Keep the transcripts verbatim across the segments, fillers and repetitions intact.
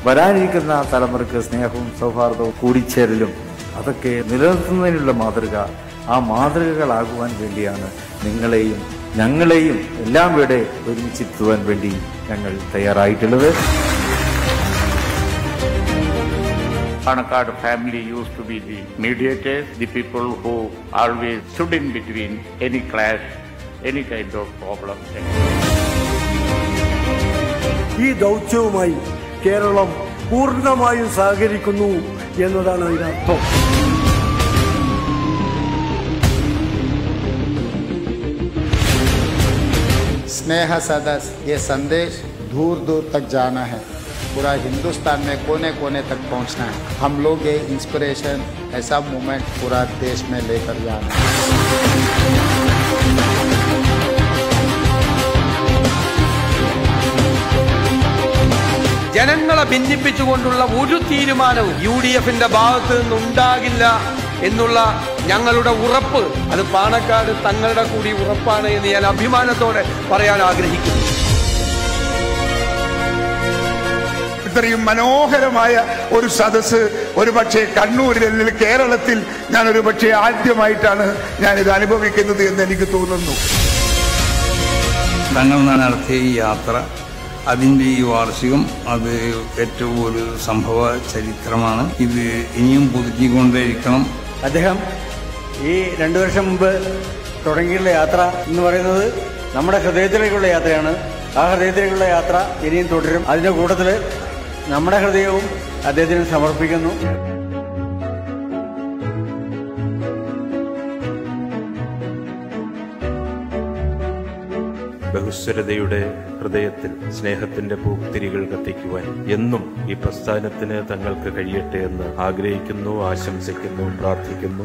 വരാനിരിക്കുന്ന തലമുറയ്ക്ക് സ്നേഹവും സൗഹാർദ്ദവും കൂടിച്ചേരലും അതൊക്കെ നിലനിർത്തുന്നതിനുള്ള മാതൃക, ആ മാതൃകകളാകുവാൻ വേണ്ടിയാണ് നിങ്ങളെയും ഞങ്ങളെയും എല്ലാം ഇവിടെ ഒരുമിച്ചിരുത്തുവാൻ വേണ്ടി ഞങ്ങൾ തയ്യാറായിട്ടുള്ളത്. Panakkad family used to be the mediators, the people who always stood in between any clash, any kind of problem. ഈ ദൗത്യവുമായി കേരളം പൂർണ്ണമായും സഹകരിക്കുന്നു എന്നതാണ് അതിനർത്ഥം. स्नेह सदस्य, ये संदेश दूर दूर तक जाना है, पूरा हिंदुस्तान में कोने कोने तक पहुंचना है. हम लोग ये इंस्पिरेशन, ऐसा मूवमेंट पूरा देश में लेकर जाना है. ജനങ്ങളെ ഭിന്നിപ്പിച്ചുകൊണ്ടുള്ള ഒരു തീരുമാനവും യു ഡി എഫിന്റെ ഭാഗത്ത് നിന്നുണ്ടാകില്ല എന്നുള്ള ഞങ്ങളുടെ ഉറപ്പ്, അത് പാണക്കാട് തങ്ങളുടെ കൂടി ഉറപ്പാണ് എന്ന് ഞാൻ അഭിമാനത്തോടെ പറയാൻ ആഗ്രഹിക്കുന്നു. ഇത്രയും മനോഹരമായ ഒരു സദസ്സ് ഒരുപക്ഷെ കണ്ണൂരിൽ അല്ലെങ്കിൽ കേരളത്തിൽ ഞാൻ ഒരുപക്ഷെ ആദ്യമായിട്ടാണ് ഞാനിത് അനുഭവിക്കുന്നത് എന്ന് എനിക്ക് തോന്നുന്നു. തങ്ങൾ നടത്തിയ ഈ യാത്ര, അതിൻ്റെ ഈ വാർഷികം, അത് ഏറ്റവും ഒരു സംഭവ ചരിത്രമാണ്. ഇത് ഇനിയും പുതുക്കിക്കൊണ്ടേയിരിക്കണം. അദ്ദേഹം ഈ രണ്ടു വർഷം മുമ്പ് തുടങ്ങിയുള്ള യാത്ര എന്ന് പറയുന്നത് നമ്മുടെ ഹൃദയത്തിലേക്കുള്ള യാത്രയാണ്. ആ ഹൃദയത്തിലേക്കുള്ള യാത്ര ഇനിയും തുടരും. അതിൻ്റെ കൂട്ടത്തിൽ നമ്മുടെ ഹൃദയവും അദ്ദേഹത്തിന് സമർപ്പിക്കുന്നു. ബഹുസ്വരതയുടെ ഹൃദയത്തിൽ സ്നേഹത്തിന്റെ പൂത്തിരികൾ കത്തിക്കുവാൻ എന്നും ഈ പ്രസ്ഥാനത്തിന് തങ്ങൾക്ക് കഴിയട്ടെ എന്ന് ആഗ്രഹിക്കുന്നു, ആശംസിക്കുന്നു, പ്രാർത്ഥിക്കുന്നു.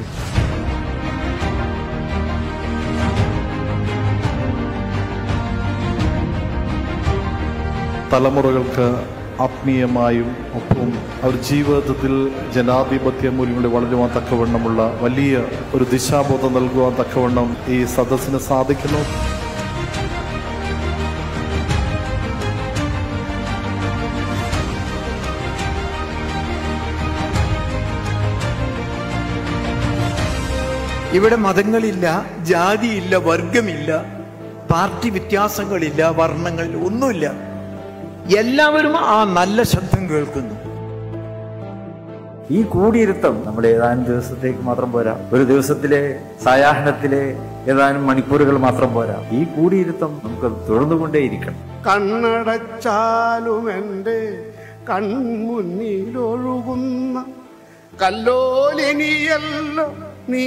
തലമുറകൾക്ക് ആത്മീയമായും ഒപ്പം അവർ ജീവിതത്തിൽ ജനാധിപത്യ മൂല്യങ്ങളിൽ വളരുവാൻ തക്കവണ്ണമുള്ള വലിയ ഒരു ദിശാബോധം നൽകുവാൻ തക്കവണ്ണം ഈ സദസ്സിന് സാധിക്കുന്നു. ഇവിടെ മതങ്ങളില്ല, ജാതിയില്ല, വർഗമില്ല, പാർട്ടി വ്യത്യാസങ്ങളില്ല, വർണ്ണങ്ങൾ ഒന്നുമില്ല. എല്ലാവരും ആ നല്ല ശബ്ദം കേൾക്കുന്നു. ഈ കൂടിയിരുത്തം നമ്മുടെ ഏതാനും ദിവസത്തേക്ക് മാത്രം പോരാ, ഒരു ദിവസത്തിലെ സായാഹ്നത്തിലെ ഏതാനും മണിക്കൂറുകൾ മാത്രം പോരാ. ഈ കൂടിയിരുത്തം നമുക്ക് തുടർന്നുകൊണ്ടേയിരിക്കണം. കണ്ണടച്ചാലും എൻ്റെ കൺമുന്നിലൊഴുകുന്ന കല്ലോലിനിയല്ലോ നീ,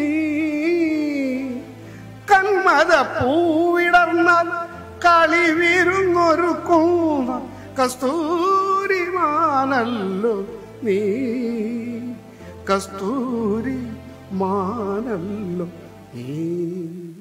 കന്മത പൂവിടർന്നാൽ കളിവിരുന്നൊരുക്കുന്ന കസ്തൂരിമാനല്ലോ നീ, കസ്തൂരി മാനല്ലോ നീ.